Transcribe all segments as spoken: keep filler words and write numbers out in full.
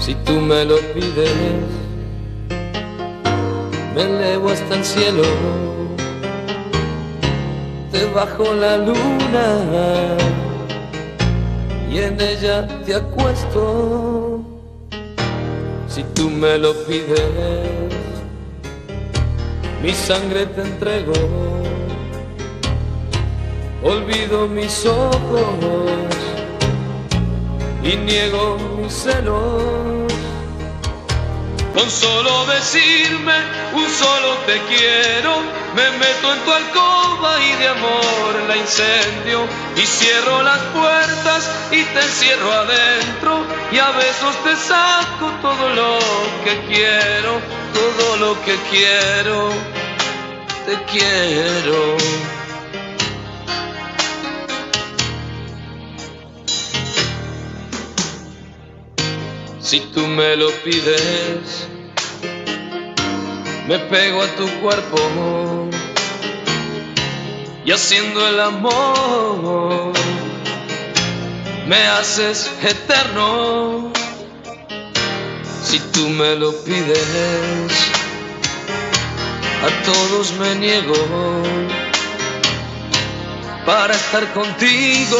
Si tú me lo pides, me elevo hasta el cielo, te bajo la luna y en ella te acuesto. Si tú me lo pides, mi sangre te entrego, olvido mis ojos y niego mis celos. Con solo decirme un solo te quiero, me meto en tu alcoba y de amor la incendio, y cierro las puertas y te encierro adentro, y a besos te saco todo lo que quiero, todo lo que quiero, te quiero. Si tú me lo pides, me pego a tu cuerpo y haciendo el amor me haces eterno. Si tú me lo pides, a todos me niego para estar contigo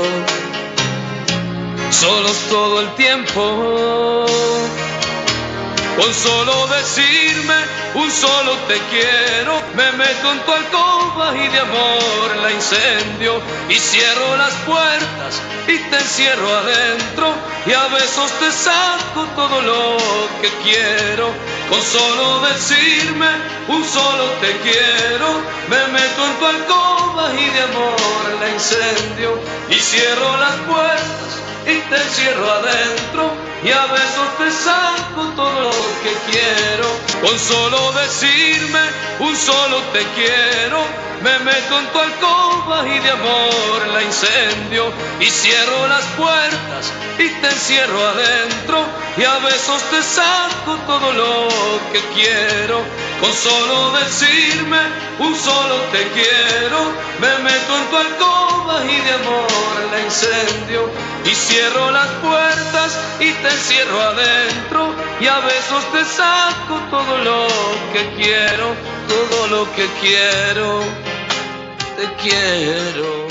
solos todo el tiempo. Con solo decirme un solo te quiero, me meto en tu alcoba y de amor la incendio, y cierro las puertas y te encierro adentro, y a besos te saco todo lo que quiero. Con solo decirme un solo te quiero, me meto en tu alcoba y de amor la incendio, y cierro las puertas y te encierro adentro, y a besos te saco todo lo que quiero. Con solo decirme un solo te quiero, me meto en tu alcoba y de amor la incendio, y cierro las puertas y te encierro adentro, y a besos te saco todo lo que quiero. Con solo decirme un solo te quiero, me meto en tu alcoba y de amor la incendio, y cierro las puertas y te encierro adentro, y a besos te saco todo lo que quiero, todo lo que quiero, te quiero.